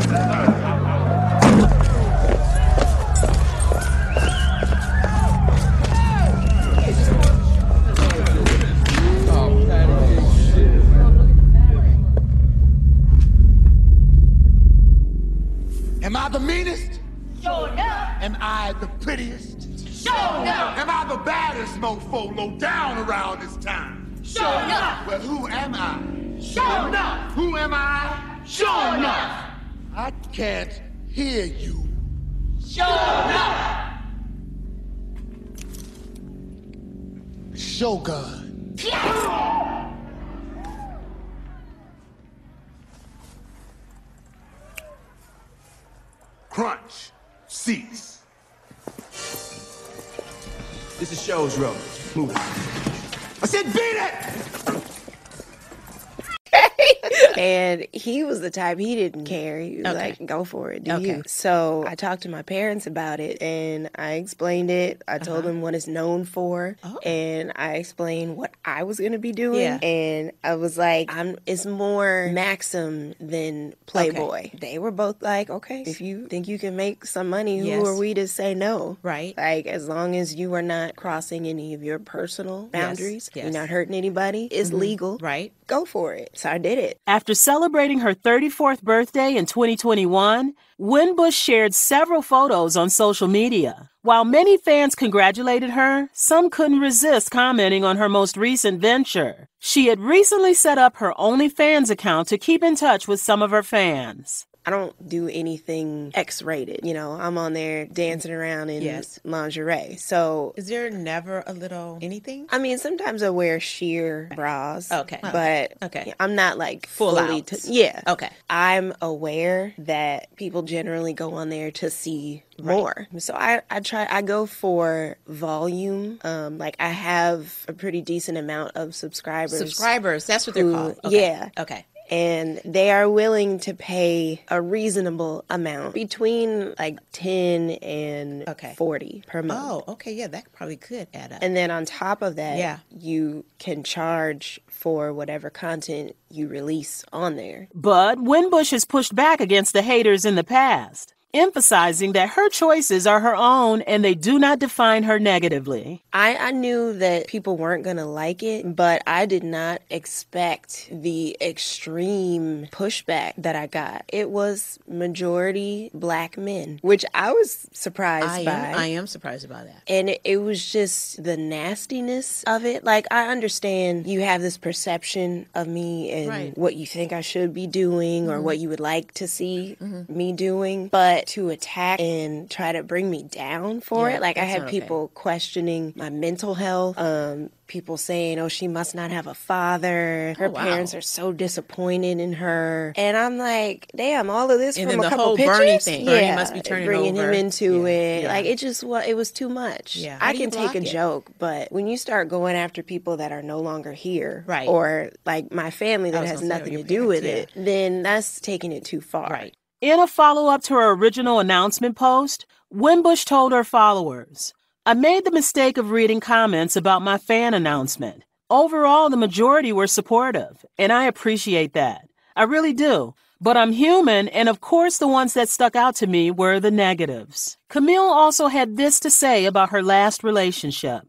Am I the meanest? Sure enough. Am I the prettiest? Sure enough. Am I the baddest mofo low down around this town? Sure enough. Well, who am I? Sure enough. Who am I? Sure enough. I can't hear you. Sure enough. Shogun. Yes. Crunch. Cease. This is Show's road. Move it. I said beat it! And he was the type, he didn't care. He was like, go for it, do you? So I talked to my parents about it, and I explained it. I told them what it's known for, and I explained what I was going to be doing. And I was like, it's more Maxim than Playboy. They were both like, okay, if you think you can make some money, who are we to say no? Right. Like, as long as you are not crossing any of your personal boundaries, you're not hurting anybody, it's legal. Right. Go for it. So I did it. After celebrating her 34th birthday in 2021, Winbush shared several photos on social media. While many fans congratulated her, some couldn't resist commenting on her most recent venture. She had recently set up her OnlyFans account to keep in touch with some of her fans. I don't do anything X-rated. You know, I'm on there dancing around in lingerie. So is there never a little anything? I mean, sometimes I wear sheer bras. Okay. But I'm not like fully. Okay. I'm aware that people generally go on there to see more. So I go for volume. Like I have a pretty decent amount of subscribers. That's what they're called. Okay. Yeah. Okay. And they are willing to pay a reasonable amount, between like 10 and 40 per month. Oh, okay. Yeah, that probably could add up. And then on top of that, you can charge for whatever content you release on there. But Winbush has pushed back against the haters in the past, emphasizing that her choices are her own and they do not define her negatively. I knew that people weren't going to like it, but I did not expect the extreme pushback that I got. It was majority black men, which I was surprised by. I am surprised about that. And it was just the nastiness of it. Like, I understand you have this perception of me and what you think I should be doing or what you would like to see me doing, but to attack and try to bring me down for it. Like, I had people questioning my mental health, people saying, oh, she must not have a father. Her parents are so disappointed in her. And I'm like, damn, all of this and from then a the couple whole pictures? Bernie thing. Bernie must be turning bringing over. him into it. Like, it was too much. Yeah. I can take a joke, but when you start going after people that are no longer here, or like my family that has nothing to do with it, then that's taking it too far. Right. In a follow-up to her original announcement post, Winbush told her followers, I made the mistake of reading comments about my fan announcement. Overall, the majority were supportive, and I appreciate that. I really do. But I'm human, and of course the ones that stuck out to me were the negatives. Camille also had this to say about her last relationship.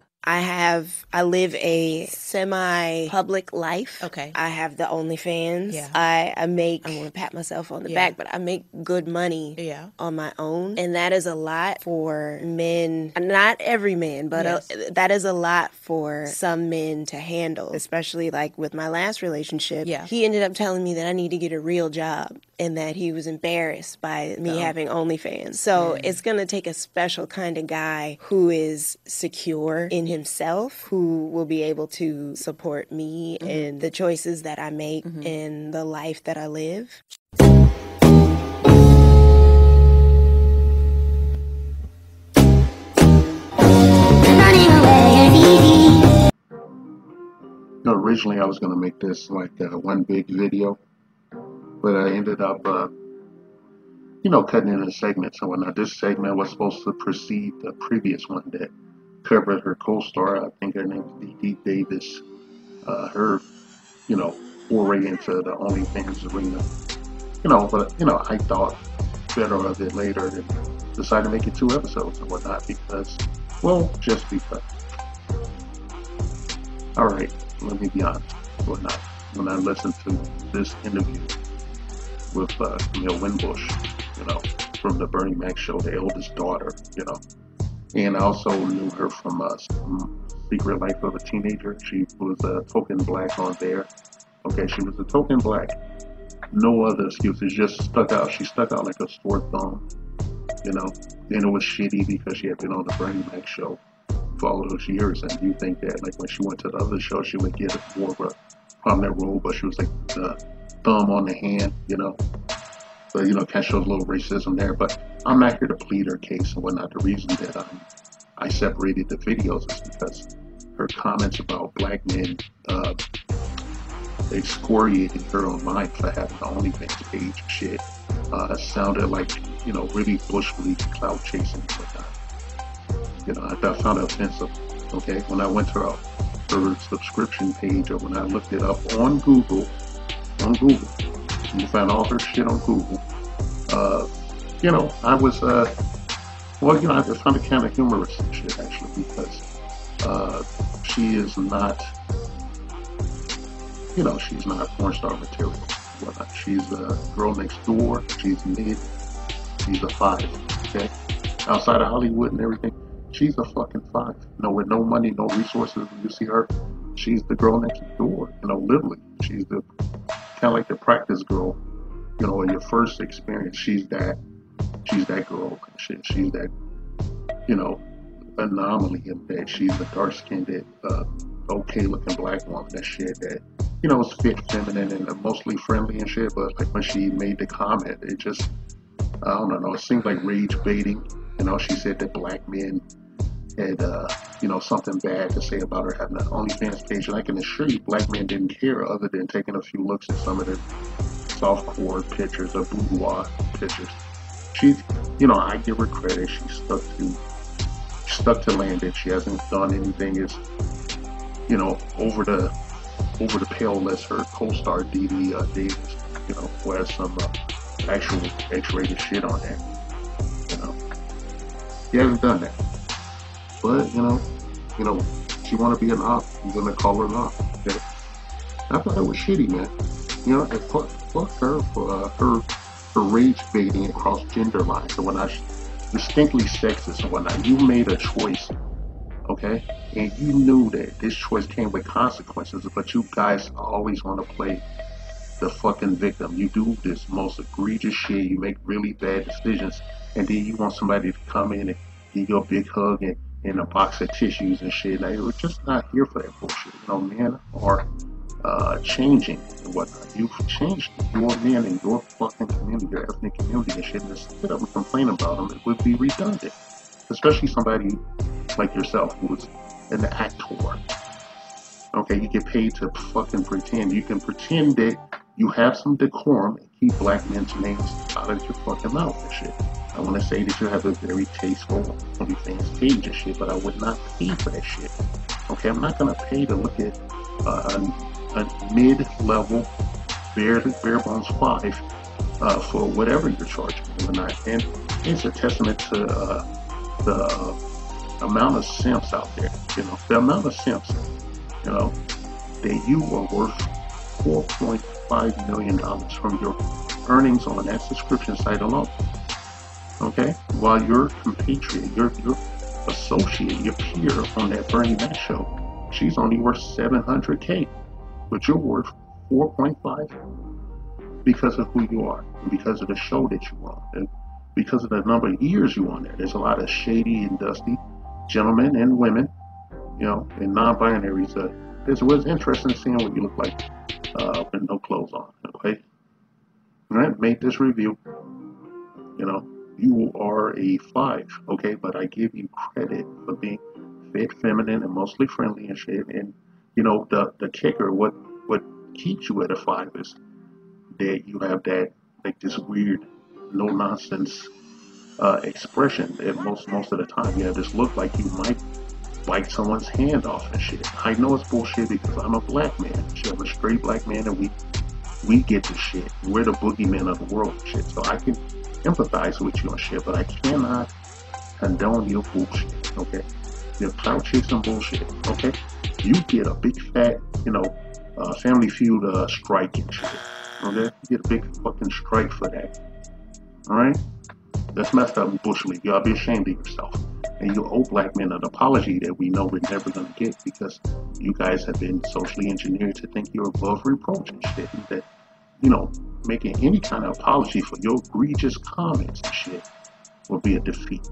I live a semi-public life. Okay. I have the OnlyFans. Yeah. I don't want to pat myself on the back, but I make good money on my own. And that is a lot for men. Not every man, but that is a lot for some men to handle, especially like with my last relationship. Yeah. He ended up telling me that I need to get a real job and that he was embarrassed by me having OnlyFans. So it's going to take a special kind of guy who is secure in himself, who will be able to support me and the choices that I make and the life that I live. Originally I was going to make this like one big video, but I ended up cutting it into segments and whatnot. This segment was supposed to precede the previous one that covered her co-star. I think her name is Dee Davis. Her, foray into the OnlyFans arena. but I thought better of it later and decided to make it 2 episodes and whatnot because, just because. All right, let me be honest. Whatnot. When I listened to this interview with Camille Winbush, from the Bernie Mac show, the eldest daughter, and I also knew her from Secret Life of a Teenager. She was a token black on there. Okay, she was a token black. No other excuses, just stuck out. She stuck out like a sore thumb, Then it was shitty because she had been on the Bernie Mac show for all those years, and you think that, like, when she went to the other show, she would get more of a prominent role, but she was like the thumb on the hand, But, kind of shows a little racism there. But I'm not here to plead her case and whatnot. The reason that I separated the videos is because her comments about black men excoriating her online for having the OnlyFans page shit sounded like, really Bush League clout chasing and whatnot. I found it offensive. Okay, when I went to her subscription page, or when I looked it up on Google, you find all her shit on Google. I was, I just found it kind of humorous and shit, actually, because she is not, she's not porn star material. She's a girl next door. She's mid. She's a 5. Okay, outside of Hollywood and everything, she's a fucking 5. With no money, no resources. When you see her, she's the girl next door. Literally, she's the kind of like the practice girl. In your first experience, she's that girl. Shit, she's that, anomaly in that she's a dark-skinned, okay-looking black woman. That shit that, is fit, feminine, and mostly friendly and shit. But like when she made the comment, it just, I don't know. It seemed like rage baiting. She said that black men had, something bad to say about her having an OnlyFans page. And I can assure you, black men didn't care other than taking a few looks at some of the softcore pictures or boudoir pictures. She's, I give her credit. She stuck to landing. She hasn't done anything as, over the pale as her co-star Dee Davis, who has some actual X-rated shit on there. She hasn't done that. But, she want to be an op. You're going to call her an op. Okay? I thought it was shitty, man. And fuck her for her rage baiting across gender lines and whatnot. Distinctly sexist and whatnot. You made a choice, okay? And you knew that this choice came with consequences, but you guys always want to play the fucking victim. You do this most egregious shit. You make really bad decisions, and then you want somebody to come in and give you a big hug and a box of tissues and shit. Like, we're just not here for that bullshit. Men are changing and whatnot. You've changed your men in your fucking community, your ethnic community and shit. And instead of complaining about them, it would be redundant. Especially somebody like yourself who's an actor. Okay, you get paid to fucking pretend. You can pretend that you have some decorum and keep black men's names out of your fucking mouth and shit. I want to say that you have a very tasteful OnlyFans page and shit, but I would not pay for that shit. Okay, I'm not gonna pay to look at a mid-level, bare bones 5 for whatever you're charging or not. And it's a testament to the amount of simps out there. The amount of simps. That you are worth $4.5 million from your earnings on that subscription site alone. Okay, while your compatriot, your associate, your peer on that Bernie Mac show, she's only worth $700K, but you're worth 4.5 because of who you are, and because of the show that you on, and because of the number of years you on there. There's a lot of shady and dusty gentlemen and women, and non-binaries. It was interesting seeing what you look like with no clothes on. Okay, and I made this review. You are a 5, okay, but I give you credit for being fit, feminine, and mostly friendly and shit. And the kicker, what keeps you at a 5 is that you have that, like, this weird, no nonsense expression that most of the time you have this look like you might bite someone's hand off and shit. I know it's bullshit because I'm a black man. I'm a straight black man, and we We get the shit. We're the boogeymen of the world and shit. So I can empathize with you on shit, but I cannot condone your bullshit, okay? Your clout chasing bullshit, okay? You get a big fat, Family Feud strike and shit, okay? You get a big fucking strike for that, alright? That's messed up in Bush League. You ought to be ashamed of yourself. And you owe black men an apology that we know we're never going to get because you guys have been socially engineered to think you're above reproach and shit. And that, making any kind of apology for your egregious comments and shit will be a defeat,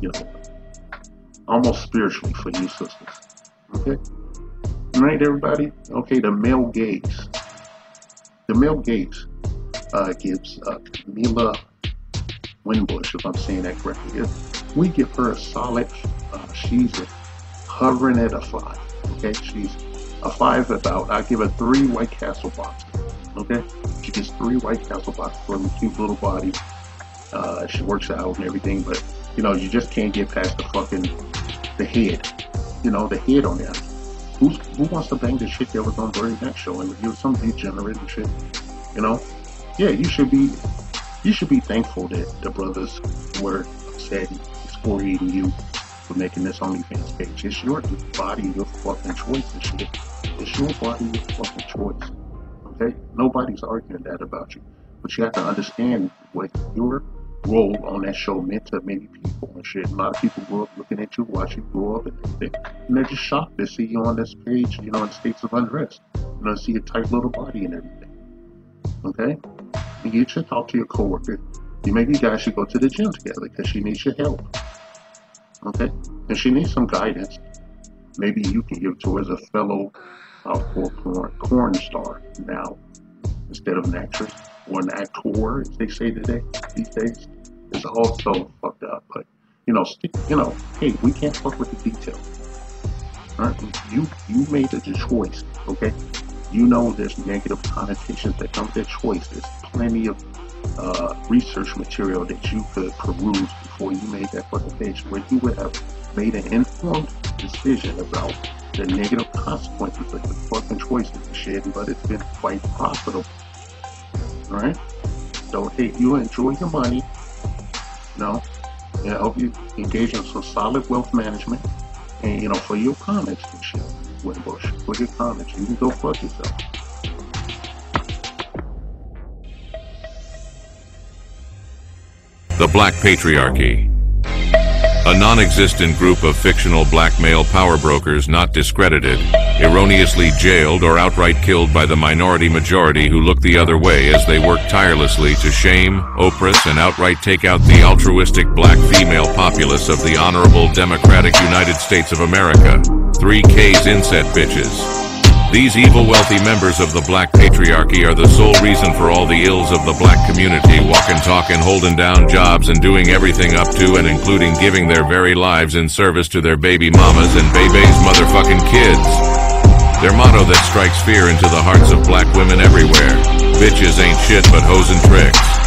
almost spiritually for you sisters. Okay? All right, everybody? Okay, the male gaze. The male gaze gives Camila Winbush, if I'm saying that correctly. We give her a solid, she's hovering at a 5, okay? She's a 5 about, I give her 3 White Castle boxes, okay? She gets 3 White Castle boxes for a cute little body. She works out and everything, but, you just can't get past the head, the head on there. Who wants to bang the shit that was on Bernie Mac show and you're some degenerate and shit, Yeah, you should be thankful that the brothers were upset and excoriating you for making this OnlyFans page. It's your body, your fucking choice and shit. It's your body, your fucking choice. Okay? Nobody's arguing that about you. But you have to understand what your role on that show meant to many people and shit. A lot of people grew up looking at you, watch you grow up, and they're just shocked to see you on this page, in states of undress. See your tight little body and everything. Okay? And you should talk to your coworker. Maybe you guys should go to the gym together because she needs your help. Okay? And she needs some guidance. Maybe you can give to her as a fellow porn star now instead of an actress or an actor, as they say these days. It's all so fucked up. But, hey, we can't fuck with the details. All right? You made the choice, okay? There's negative connotations that come with that choice. There's plenty of research material that you could peruse before you made that fucking page where you would have made an informed decision about the negative consequences of the fucking choices and shit, but it's been quite profitable. Alright? So, hey, you enjoy your money, I hope you engage in some solid wealth management, and, for your comments and shit, Winbush, for your comments, you can go fuck yourself. The Black Patriarchy. A non-existent group of fictional black male power brokers not discredited, erroneously jailed or outright killed by the minority majority who look the other way as they work tirelessly to shame, oppress, and outright take out the altruistic black female populace of the honorable democratic United States of America. 3K's inset bitches. These evil wealthy members of the Black Patriarchy are the sole reason for all the ills of the black community, walking, talking, holding down jobs, and doing everything up to and including giving their very lives in service to their baby mamas and baby's motherfucking kids. Their motto that strikes fear into the hearts of black women everywhere: bitches ain't shit but hoes and tricks.